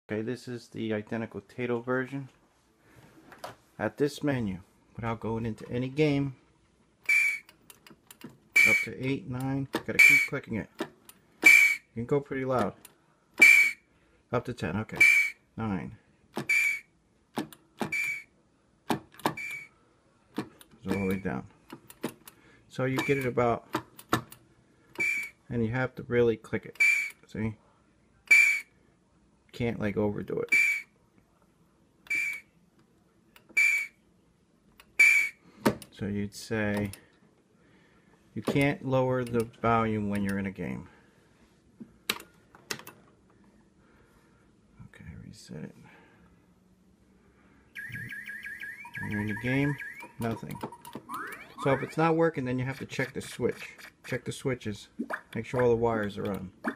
Okay, this is the identical Taito version. At this menu, without going into any game, up to 8, 9, gotta keep clicking it. You can go pretty loud. Up to 10, okay. 9. Goes all the way down. So you get it about, and you have to really click it. See? Can't like overdo it. So you'd say you can't lower the volume when you're in a game. Okay, reset it. When you're in the game, nothing. So if it's not working, then you have to check the switch. Check the switches. Make sure all the wires are on.